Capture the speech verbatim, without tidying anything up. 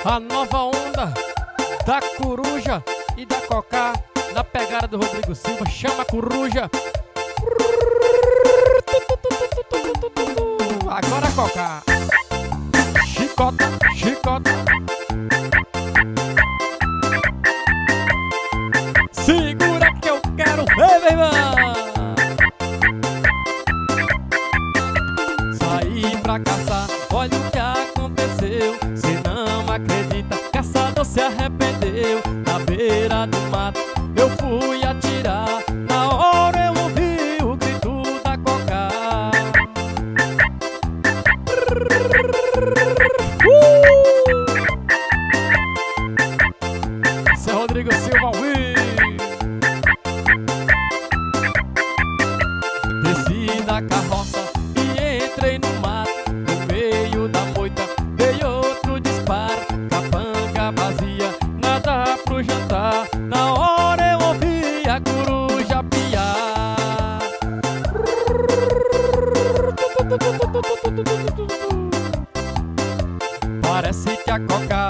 A nova onda da coruja e da cocá, na pegada do Rodrigo Silva. Chama a coruja. Agora cocá. Chicota, chicota. Segura que eu quero ver, meu irmão. Saí pra caçar, olha o que aconteceu. Se não acredita, caçador se arrependeu. Na beira do mato eu fui atirar. Na hora eu ouvi o grito da cocá. uh! Esse é Rodrigo Silva ao vivo. Desci da carroça e entrei no mato. No meio da moita dei outro disparo. Capanga vazia, nada pro jantar. Na hora eu ouvi a coruja piar. Parece que a coca